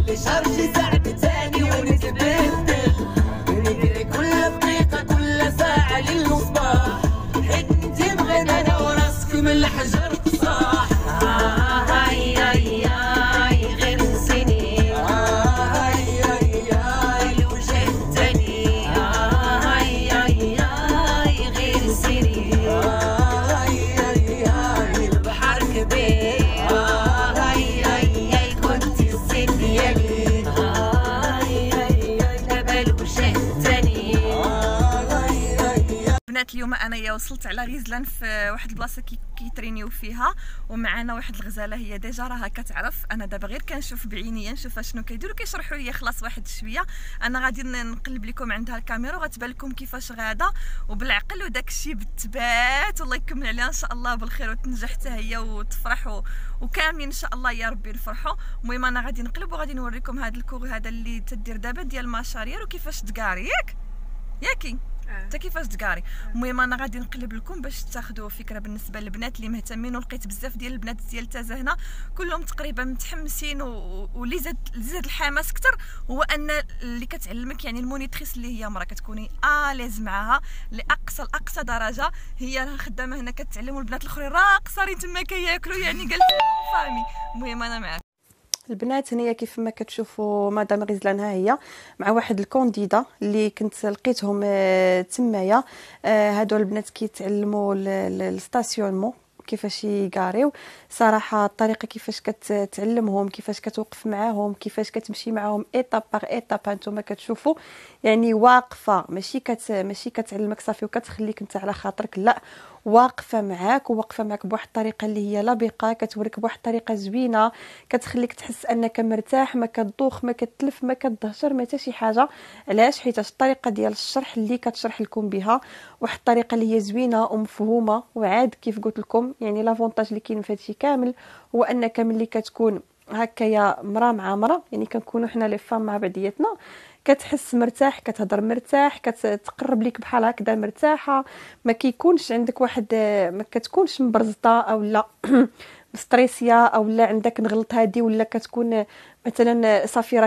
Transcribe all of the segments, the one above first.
لشرج ساعة تاني ونتبدل، بنجري كل دقيقة كل ساعة للمصباح، انتي بغينا انا وراسكم الحجر صاح. هاي هاي هاي غير سنين، هاي هاي هاي وجه تاني، هاي هاي هاي غير سنين، هاي هاي هاي البحر كبير، هاي هاي هاي كنت السن يلي، هاي هاي هاي جبل وجه تاني. بنات اليوم انايا وصلت على غيزلان في واحد البلاصه كيترينيو فيها، ومعنا واحد الغزاله هي ديجا راها كتعرف. انا دابا غير كنشوف بعينيا نشوف شنو كيديروا كيشرحوا لي خلاص واحد شويه. انا غادي نقلب لكم عندها الكاميرا وغتبان لكم كيفاش غاده وبالعقل وداك الشيء بالثبات، والله يكمل عليها ان شاء الله بالخير وتنجح حتى هي وتفرح وكاملين ان شاء الله يا ربي نفرحوا. المهم انا غادي نقلب وغادي نوريكم هذا الكور هذا اللي تدير دابا ديال المشارير وكيفاش تقاري ياكي انت كيفاش تقاري. المهم انا غادي نقلب لكم باش تاخذوا فكره بالنسبه للبنات اللي مهتمين، ولقيت بزاف ديال البنات ديال تازا هنا كلهم تقريبا متحمسين، واللي زاد الحماس اكثر هو ان اللي كتعلمك يعني المونيتريس اللي هي مرا كتكوني اليز معاها لاقصى درجه. هي راه خدامه هنا كتعلم، والبنات الاخرين راه قصارين تما كياكلوا يعني قالت فامي. المهم انا معاك البنات هنايا كيف ما كتشوفوا مدام غيزلان، ها هي مع واحد الكونديدا اللي كنت لقيتهم تمايا. هادو البنات كيتعلموا الستاسيونمون كيفاش يقاريو. صراحه الطريقه كيفاش كتعلمهم، كيفاش كتوقف معاهم، كيفاش كتمشي معاهم ايطاب باغ ايطاب، هانتوما كتشوفوا يعني واقفه، ماشي كتعلمك صافي وكتخليك انت على خاطرك، لا واقفه معاك بواحد الطريقه اللي هي لبقه، كتوريك بواحد الطريقه زوينه كتخليك تحس انك مرتاح، ما كتدوخ ما كتلف ما كتدهشر ما حتى شي حاجه. علاش؟ حيت الطريقه ديال الشرح اللي كتشرح لكم بها واحد الطريقه اللي هي زوينه ومفهومه. وعاد كيف قلت لكم يعني لافونتاج اللي كاين في هادشي كامل هو انك ملي كتكون هكايا مرا مع مرا، يعني كنكونوا حنا لي فام مع بعضياتنا، كتحس مرتاح، كتهضر مرتاح، كتقرب ليك بحال هكذا مرتاحه، ما كيكونش عندك واحد، ما كتكونش مبرزطه او لا ستريسيا او لا عندك نغلط هادي، ولا كتكون مثلا صافي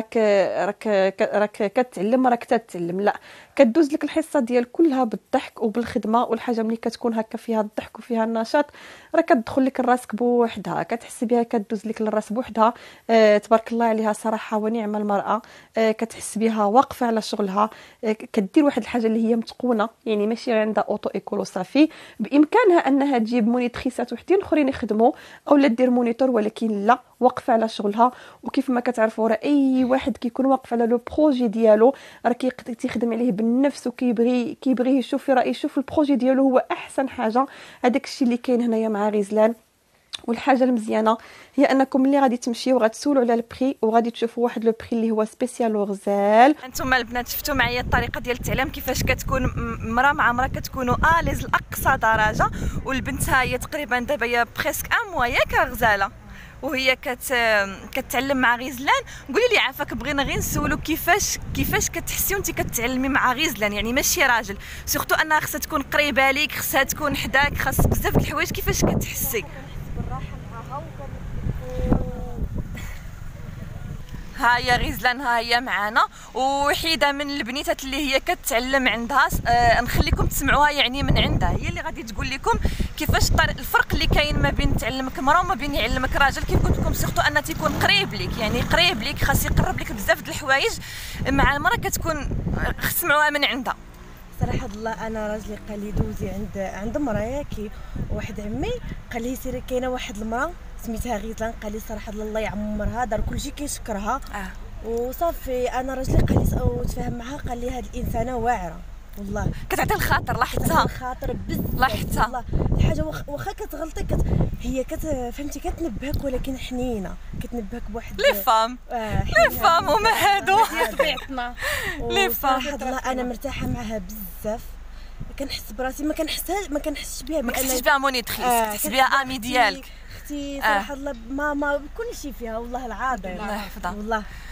راك كتعلم راك تتعلم، لا كدوز لك الحصه ديال كلها بالضحك وبالخدمه. والحاجه ملي كتكون هكا فيها الضحك وفيها النشاط راه كتدخل لك لراسك بوحدها، كتحس بها كدوز لك للراس بوحدها. تبارك الله عليها صراحه ونعم المراه. كتحس بها واقفه على شغلها، كدير واحد الحاجه اللي هي متقونه، يعني ماشي عندها اوتو ايكولو صافي. بامكانها انها تجيب مونيتريسات وحدين اخرين يخدموا او لا دير مونيتور، ولكن لا واقفه على شغلها. وكيف ما كتعرفوا راه اي واحد كيكون واقف على لو بروجي ديالو راه كيخدم عليه بالنفس وكيبغي يشوف راه يشوف البروجي ديالو هو احسن حاجه. هذاك الشيء اللي كاين هنايا مع غيزلان. والحاجه المزيانه هي انكم ملي غادي تمشيو غتسولوا على البري وغادي تشوفوا واحد لو بري اللي هو سبيسيال وغزال. انتم البنات شفتوا معايا الطريقه ديال التعليم كيفاش كتكون مرا مع مرا كتكونوا اليز لاقصى درجه. والبنت ها هي تقريبا دابا هي بريسك ان موا ياك غزاله وهي كتعلم مع غيزلان. قولي لي عافاك بغينا غير نسولو كيفاش كتحسي وانت كتعلمي مع غيزلان، يعني ماشي راجل سورتو انها خصها تكون قريبه ليك، خصها تكون حداك، خاص بزاف د الحوايج. كيفاش كتحسي؟ بالراحه معاها ها هي غيزلان ها هي معنا، وحيده من البنيتات اللي هي كتعلم عندها. نخليكم تسمعوها يعني من عندها، هي اللي غادي تقول لكم كيفاش الفرق اللي كاين ما بين تعلمك مرا وما بين يعلمك راجل. كيف قلت لكم سورتو ان تيكون قريب ليك، يعني قريب ليك خاص يقرب لك بزاف د الحوايج. مع المرا كتكون تسمعوها من عندها. صراحه الله انا راجلي قال لي دوزي عند مراياكي، واحد عمي قال لي سيري كاينه واحد المراه سميتها غيزلان، قال لي صراحه الله يعمرها دار كلشي كيشكرها. وصافي انا راجلي قال لي وتفاهم معها قال لي هاد الانسانه واعره والله كتعطي الخاطر. لاحظتها الخاطر بزاف لاحظتها والله. الحاجه واخا كتغلطي هي فهمتي كتنبهك، ولكن حنينه كتنبهك بواحد لي فام لي فام وما هادو طبيعتنا لي فام. الله انا مرتاحه معها بزاف، كنحس براسي ما كنحسش بها ما كنحسش بها مونيتريس، كتحس بها امي ديالك اختي صراحه الله ما كل شيء فيها والله العظيم الله يحفظها والله.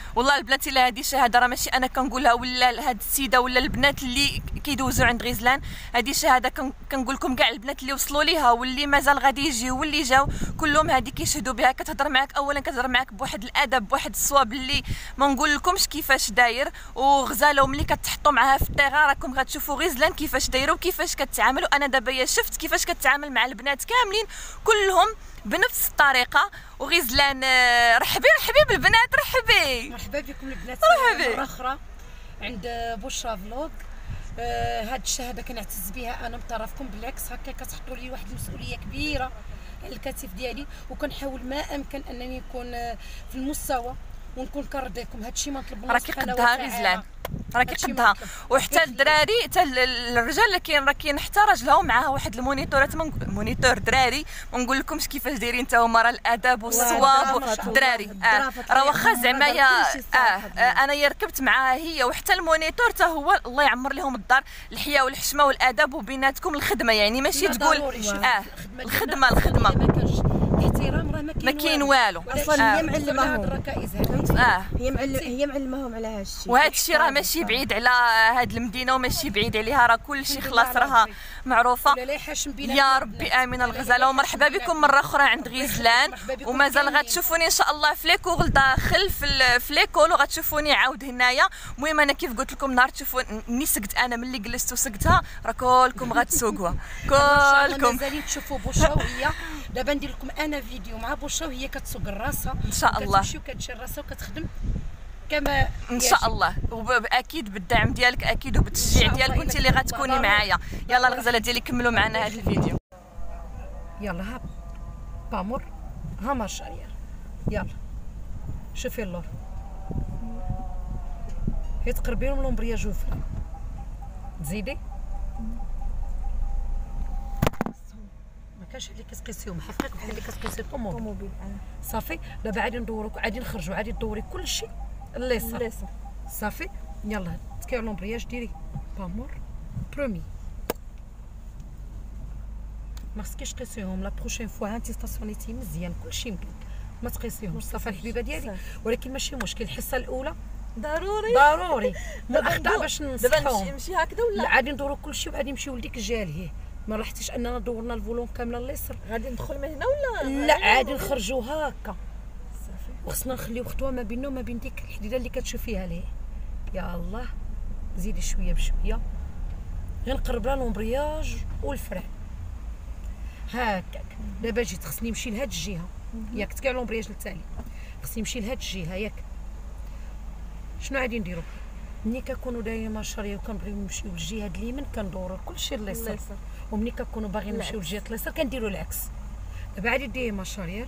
والله البنات الا هذه شهاده راه ماشي انا كنقولها ولا هاد السيده ولا البنات اللي كيدوزوا عند غزلان، هذه شهاده كنقول لكم كاع البنات اللي وصلوا ليها واللي مازال غادي يجيو واللي جاو كلهم هذه كيشهدوا بها. كتهضر معاك اولا كتهضر معاك بواحد الادب بواحد الصواب اللي ما نقول لكمش كيفاش داير. وغزاله وملي كتحطوا معاها في الطيغه راكم غتشوفوا غزلان كيفاش دايره وكيفاش كتعامل. وانا دابا شفت كيفاش كتعامل مع البنات كاملين كلهم بنفس الطريقه. وغزلان رحبي بالبنات، رحبي مرحبا بكم البنات مرحبا. مره اخرى عند بشرى فلوغ. هاد الشهاده كنعتز بها انا من طرفكم، بالعكس هكا كتحطوا لي واحد المسؤوليه كبيره على الكتف ديالي، وكنحاول ما امكن انني نكون في المستوى ونكون كنرضيكم. هادشي ما نطلب راكي قدها غزلان، راكي قدها. وحتى الدراري حتى الرجال اللي كاين راه كاين حتى راجلهم معاها واحد المونيتورات مونيتور دراري. ما نقول لكمش كيفاش دايرين حتى هما راه الادب والصواب الدراري. راه واخا زعما يا انا يا ركبت معاها هي وحتى المونيتور حتى هو الله يعمر لهم الدار الحياه والحشمه والادب وبيناتكم الخدمه. يعني ماشي تقول الخدمه ما كانش احترام راه ما كاين والو اصلا هي معلماهم الركائز هي معلماهم على هذا الشيء. وهذا الشيء راه ماشي بعيد على هاد المدينه وماشي بعيد عليها، راه كل شيء خلاص راها معروفه. يا ربي امين الغزاله. ومرحبا بكم مره اخرى عند غزلان، ومازال غتشوفوني ان شاء الله في ليكول داخل في ليكول وغتشوفوني عاود هنايا. المهم انا كيف قلت لكم نهار تشوفوا ني سقت انا ملي جلست وسقتها راه كلكم غتسوقوها كلكم. مازالين تشوفوا بشرى وهي دابا ندير لكم انا فيديو مع بشرى وهي كتسوق راسها ان شاء الله، كتمشي وكتشي راسها وكتخدم كما ان شاء الله. واكيد بالدعم ديالك اكيد وبالتشجيع ديالك وانت اللي غتكوني معايا. يلا الغزاله ديالي كملوا معنا هذا الفيديو. يلا ها بامور ها مارش اريير. يلا شوفي اللور هي تقربي لهم لومبرياج وفلا تزيدي ما كانش اللي كتقيسيهم حقيق بحال اللي كتقيسي الطوموبيل. صافي دابا عادي ندوروك عادي نخرجوا عادي دوري كلشي الليسر صافي. يلا تكاع لومبرياج ديري بامور برومي ما خصكيش تقيسيهم. لا بروشين فوا انت ستاسيونيتي مزيان كلشي يمكن ما تقيسيهمش صافي الحبيبه ديالي. ولكن ماشي مشكل الحصه الاولى ضروري الاخطاء باش نصحهم. دابا نمشي هكذا ولا عادي ندورو كلشي وعادي نمشيو لديك الجاليه. ما لاحظتيش اننا دورنا الفولون كامله الليسر؟ غادي ندخل من هنا ولا لا عادي نخرجوا هكا صافي. وخصنا نخليو خطوه ما بيننا وما بين ديك الحديده اللي كتشوفيها ليه. يا الله زيدي شويه بشويه غير نقرب لها لومبرياج والفرع هكاك. دابا جيت خصني نمشي لهاد الجهه ياك تكاع لومبرياج التالي خصني نمشي لهاد الجهه ياك. شنو غادي نديرو ملي كنكونوا دايرين مارشاريه وكنبغيو نمشيو للجهه د اليمين كندورو كلشي لليسار، وملي كنكونوا باغيين نمشيو لجهه اليسار كنديروا العكس. دابا عادي ديري مارشاريه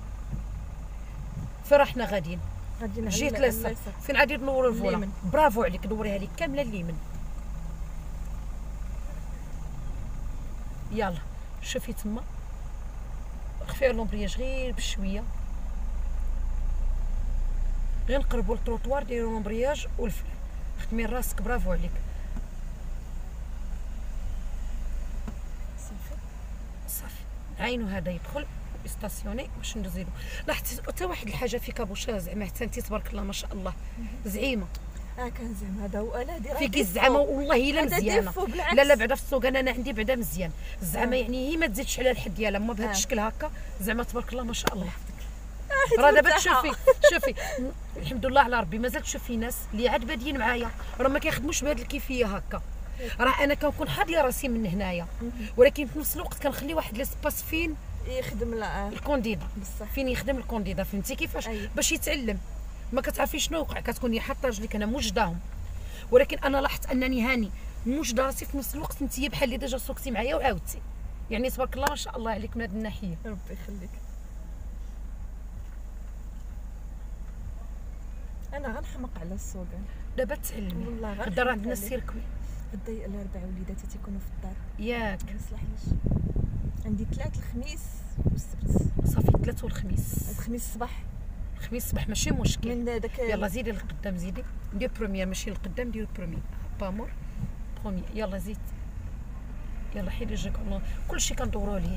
فين راحنا غاديين جهه اليسار فين غادي نوروا الفولا. برافو عليك دوريها لي كامله اليمين. يلا شوفي تما خفي لومبرياج غير بشويه غير نقربوا للتروطوار ديروا لومبرياج والفرع خدمي راسك. برافو عليك صافي. عينو هذا يدخل يستاسيوني باش نزيدو. لاحظتي حتى واحد الحاجه فيك ابوشا زعما حتى انت تبارك الله ما شاء الله زعيمه. كان زعما هذا هو انا دير فيك الزعمه والله الا مزيانه. لا بعدا في السوق انا عندي بعدا مزيان الزعمه. يعني هي ما تزيدش على الحد ديالها ما بهذا الشكل هكا زعما تبارك الله ما شاء الله. راه دابا شوفي الحمد لله على ربي مازال تشوفي ناس اللي عاد بادين معايا راه ما كيخدموش بهذه الكيفيه هكا. راه انا كنكون حاضيه راسي من هنايا ولكن في نفس الوقت كنخلي واحد ليسباس فين يخدم الكونديدا فين يخدم الكونديدا. فهمتي كيفاش باش يتعلم. ما كتعرفيش شنو وقع كتكوني حاطه رجليك انا موجداهم. ولكن انا لاحظت انني هاني موجده راسي في نفس الوقت انت بحال اللي ديجا سوقتي معايا وعاودتي. يعني تبارك الله ما شاء الله عليك من هذه الناحيه. ربي يخليك. انا غنحمق على السوق دابا تعلمي والله. غدا راه عندنا السيركوي غدا الاربعاء وليداتي تيكونوا في الدار ياك. ما يصلحليش عندي 3 الخميس والسبت. صافي 3 والخميس. الخميس الصباح الخميس الصباح ماشي مشكل. من داك يلا زيدي للقدام زيدي ندير بروميير ماشي للقدام ندير بروميير بامور بروميير. يلا زيد يلا حيدي رجلك كلشي كندورو ليه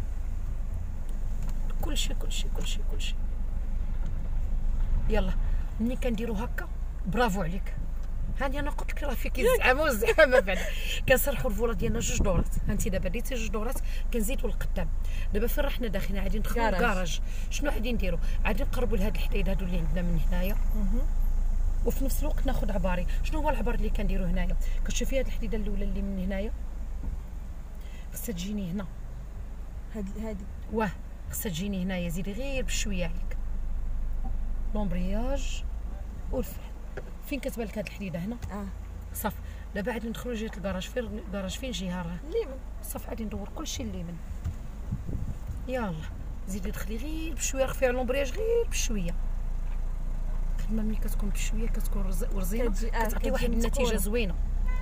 كلشي. يلا ملي كنديرو هكا برافو عليك. هاني انا قلت لك راه فيك الزعامه والزعامه بعد. كنسرحوا الفوله ديالنا 2 دورات. هانتي دابا ديتي 2 دورات كنزيدوا للقدام. دابا فين راه حنا داخلين غادي ندخلوا للكراج. شنو غادي نديرو؟ غادي نقربوا لهاد الحديد هادو اللي عندنا من هنايا. وفي نفس الوقت ناخذ عباري. شنو هو العبار اللي كنديرو هنايا؟ كتشوفي هاد الحديده الاولى اللي من هنايا خصها تجيني هنا. هادي واه خصها تجيني هنايا. زيدي غير بشويه عليك لومبرياج والفحم. فين كتبان لك هاد الحديده هنا؟ صافي. دابا غادي ندخلوا جهه الكراج. فين الكراج؟ فين جهه راه اليمين. صافي غادي ندور كلشي اليمين. يلا زيدي دخلي غير بشويه. رخفي على لومبرياج غير بشويه. الخدمه ملي كتكون بشويه كتكون ورزينه كتعطي واحد النتيجه زوينه.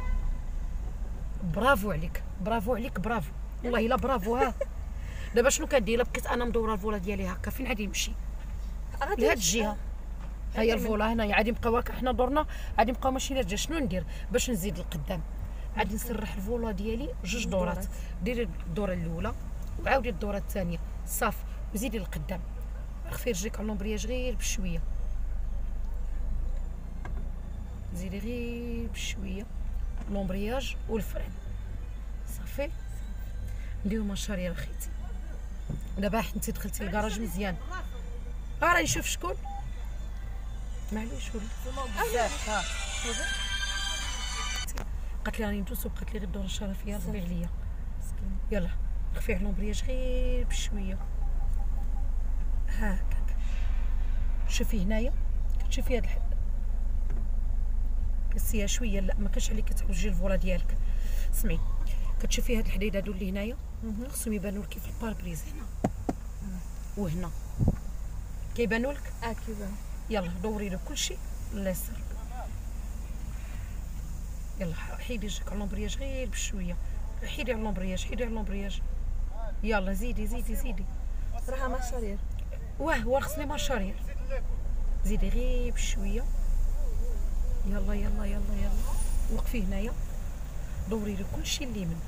برافو عليك برافو عليك برافو والله الا برافو. ها دابا شنو كدير؟ بقيت انا مدوره الفوله ديالي هكا. فين غادي نمشي؟ لهاد الجهه. ها هي الفوله هنايا. غادي نبقاو هكا حنا دورنا. غادي نبقاو ماشيين لهاد الجهه. شنو ندير باش نزيد لقدام؟ غادي نسرح الفوله ديالي 2 دورات. ديري الدوره الاولى وعاودي الدوره الثانيه. صافي وزيدي لقدام. خفي رجليك على لومبرياج غير بشويه. زيدي غير بشويه لومبرياج والفرين. صافي نديرو ماشارير اخيتي. دابا انت دخلتي للكراج مزيان. راني نشوف شكون. معليش ولا بزاف. قالت لي راني ندوز وبقات لي غير الدوره الشرفيه. ربي عليا. يلا خفي على لومبرياج غير بشويه هكاك. شوفي هنايا كتشوفي هاد الحد كسيها شويه. لا ما كانش عليك كتوجي الفوله ديالك. سمعي كتشوفي هاد الحديد هادو اللي هنايا خصهم يبانوا لك في الباربريز هنا وهنا. كيبانوا لك؟ كيبان. يلا دوري له كلشي لليسر. يلا حيدي رجلك على لومبرياج غير بشويه. حيدي على لومبرياج حيدي على لومبرياج. يلا زيدي زيدي زيدي. راها ماشارير. هو خصني ماشارير. زيدي غير بشويه. يلا يلا يلا يلا. وقفي هنايا دوري له كلشي اليمين.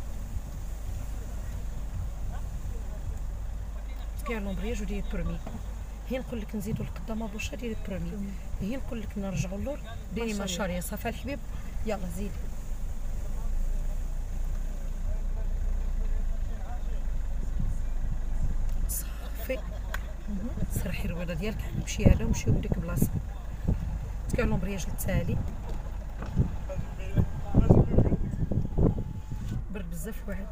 تكي على لومبرياج وديري برومي. هي نقول لك نزيدو لقدام بوشا ديري برومي. هي نقول لك نرجعوا اللور ديري ماشارير. صافي الحبيب. يلا زيدي. صافي سرحي الرويضه ديالك. نمشي هذا ونمشيو من ديك البلاصه. تكي على لومبرياج التالي. برد بزاف واعد.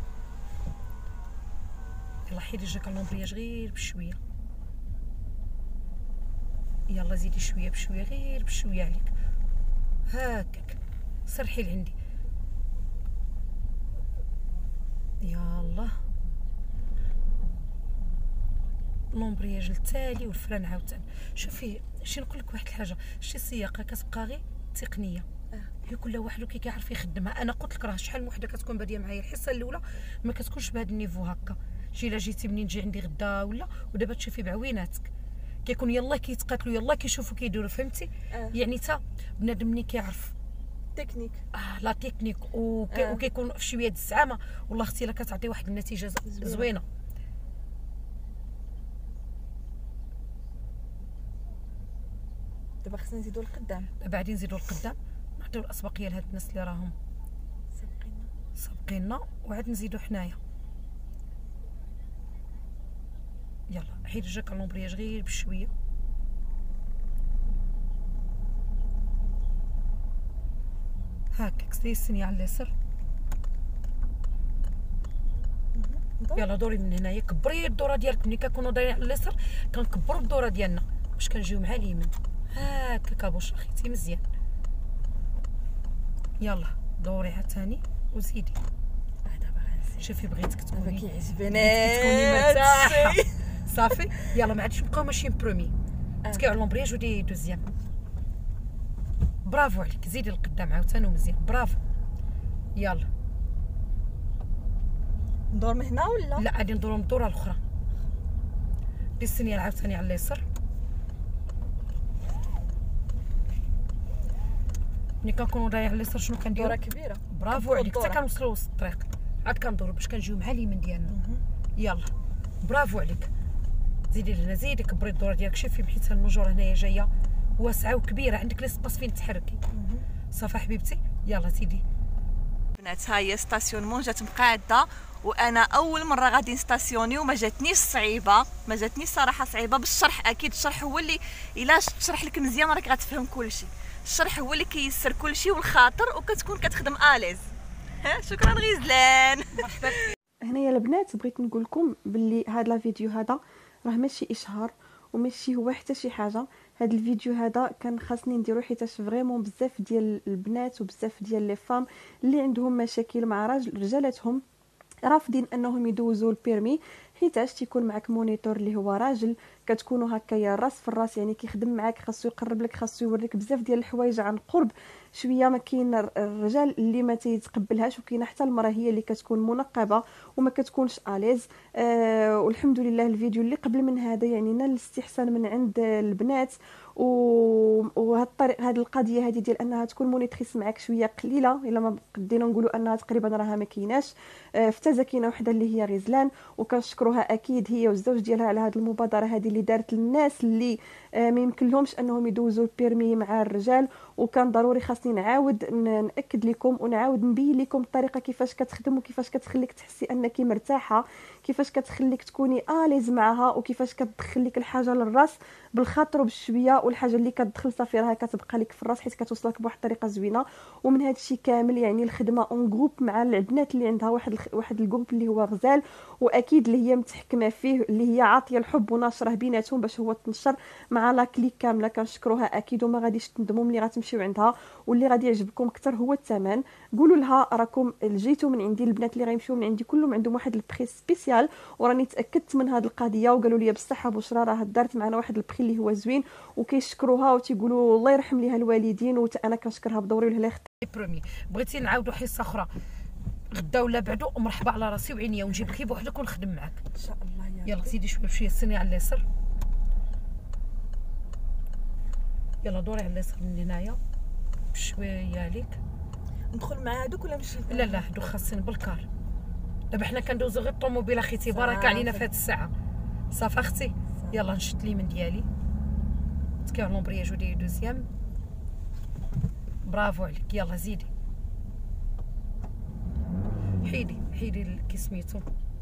يلا حيدي رجلك على لومبرياج غير بشويه. يلا زيدي شويه بشويه غير بشويه عليك هكاك. سرحي لعندي. يلا لومبرياج التالي والفران عاوتاني. شوفي شي نقول لك واحد الحاجه. شي سياقه كتبقى غير تقنيه. هي كل واحد كيعرف يخدمها. انا قلت لك راه شحال من وحده كتكون باديه معايا الحصه الاولى ما كتكونش بهذا النيفو هكا. شي الا جيتي منين تجي عندي غدا ولا ودابا تشوفي بعويناتك كيكون يلا كيتقاتلوا يلا كيشوفوا كيديروا. فهمتي؟ يعني تا بنادم ملي كيعرف تكنيك لا تكنيك وكيكون في شويه د الزعامه والله اختي لا كتعطي واحد النتيجه زوينه. دابا خصنا نزيدو لقدام. دابا غادي نزيدو لقدام نعطيو الاسبقيه لهاد الناس اللي راهم سابقينا وعاد نزيدو حنايا. يلا حيد رجلك على لومبرياج غير بشويه. هاكاك سدي السنيه على اليسر. يلا دوري من هنايا. كبري الدوره ديالك. ملي كنكونوا دايرين على اليسر كنكبروا الدوره ديالنا باش كنجيو مع اليمين هاكاك ابوش اخيتي مزيان. يلا دوري عاوتاني وزيدي. دابا غنزيد. شوفي بغيتك تكوني كيعجبني مرتاحه. صافي يلا ما عادش نبقاو ماشيين برومي. تكي على لومبرياج وديري دوزيام. برافو عليك. زيدي لقدام عاوتاني ومزيان. برافو. يلا ندور من هنا ولا لا غادي ندورو من الدوره الاخرى. دي السنيه عاوتاني على اليسر. ملي كنكونوا دايرين على اليسر شنو كنديرو؟ دوره كبيره. برافو عليك. حتى كنوصلوا وسط الطريق عاد كندورو باش كنجيو مع اليمين ديالنا. يلا برافو عليك. زيدي لهنا زيدي كبري الدوره ديالك. شوفي بحيت المجور هنايا جايه واسعه وكبيره، عندك ليسباس فين تحركي. صافي حبيبتي يلا زيدي. بنات ها هي ستاسيونمون جات مقاده، وانا اول مره غادي نستاسيوني وما جاتنيش صعيبه، ما جاتنيش صراحه صعيبه بالشرح. اكيد الشرح هو اللي الا تشرح لك مزيان راك غتفهم كلشي. الشرح هو اللي كيسر كلشي والخاطر، وكتكون كتخدم اليز. شكرا غزلان. هنايا البنات بغيت نقول لكم باللي هذا لا فيديو هذا راه ماشي اشهار وماشي هو حتى شي حاجه. هذا الفيديو هذا كان خاصني نديرو حيتاش فريمون بزاف ديال البنات وبزاف ديال لي فام اللي عندهم مشاكل مع رجالاتهم رافضين انهم يدوزوا البيرمي، حيتاش تيكون معك مونيتور اللي هو راجل، كتكونوا هكايا الراس في الراس، يعني كيخدم معك، خاصو يقرب لك، خاصو يوريك بزاف ديال الحوايج عن قرب. شويه ما كاين الرجال اللي ما تيتقبلهاش، وكاينه حتى المراه هي اللي كتكون منقبه وما كتكونش اليز. والحمد لله الفيديو اللي قبل من هذا يعني نال الاستحسان من عند البنات، وهاد الطريق هاد القضيه هذه ديال انها تكون مونيتريس معك شويه قليله، الا ما قدينا نقولوا انها تقريبا راها ما كايناش. فتازه كاينه وحده اللي هي غزلان، وكنشكروها اكيد هي والزوج ديالها على هذه المبادره هذه اللي دارت للناس اللي ما يمكن لهمش انهم يدوزوا البيرمي مع الرجال. وكان ضروري خاصني نعاود ناكد لكم ونعاود نبين لكم الطريقه كيفاش كتخدم، وكيفاش كتخليك تحسي انك مرتاحه، كيفاش كتخليك تكوني اليز معها، وكيفاش كتدخل لك الحاجه للراس بالخاطر وبالشويه، والحاجه اللي كتدخل صافي راها كتبقى لك في الراس حيت كتوصلك بواحد الطريقه زوينه. ومن هذا الشيء كامل يعني الخدمه اون جروب مع البنات اللي عندها واحد الجروب اللي هو غزال، واكيد اللي هي متحكمه فيه، اللي هي عاطيه الحب وناشره بيناتهم باش هو تنشر مع لا كليك كامله. كنشكروها اكيد وما غاديش تندموا ملي غتمشيو عندها. واللي غادي يعجبكم اكثر هو الثمن، قولوا لها راكم جيتوا من عندي. البنات اللي غيمشيو من عندي كلهم عندهم واحد البري سبيسيال، وراني تاكدت من هذه القضيه وقالوا لي بالصحه بشرى راه دارت معنا واحد البري اللي هو زوين، وكيشكروها وتيقولوا الله يرحم ليها الوالدين، وانا كنشكرها بدوري ولها اختي. برومي بغيتي نعاودوا حصه اخرى غدا ولا بعدو، مرحبا على راسي وعينيا، ونجيب لك بوحدك ونخدم معاك ان شاء الله. يلا زيدي شويه بشويه، السني على اليسر، يلا دوري على اليسر من هنايا بشويه عليك. ندخل مع هذوك ولا نمشي؟ لا لا هادو خاصين بالكار. دابا حنا كندوزو غير الطوموبيل اختي، بارك علينا في هاد الساعه. صافي اختي يلا نشد لي من ديالي، تكيو لومبرياج وديري دوزيام. برافو عليك، يلا زيدي حيدي كي سميتو.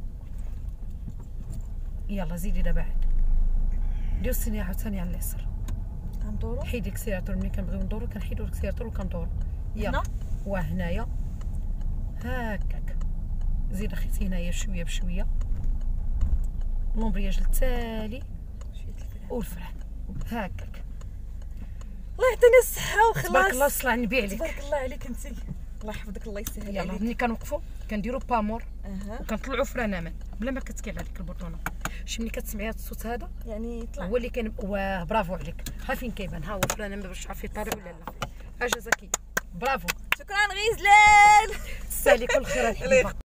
يلا زيدي دابا عاد ديرو السنيه عاوتاني على اليسار، غندورو حيدي الكسيراتور. ملي كنبغيو ندورو كنحيدو الكسيراتور وكندورو. يلا وهنايا هكاك، زيد اختي هنايا شويه بشويه، لومبرياج التالي والفران هكاك. الله يعطيني الصحه وخلاص. تبارك الله صلى على النبي عليك. تبارك الله عليك انت، الله يحفظك الله يسهل يلا عليك. ملي كنوقفوا كنديرو بامور وكنطلعوا فران امان بلا ما كتكيل عليك البطونه. شي ملي كتسمعي هذا الصوت هذا يعني يطلع هو اللي كان. واه برافو عليك، ها فين كيبان، ها هو فران امان باش تعرفي طاري ولا لا. حاجه زكيه، برافو. شكرا غزلان. تسالي كل خير الحبيبه.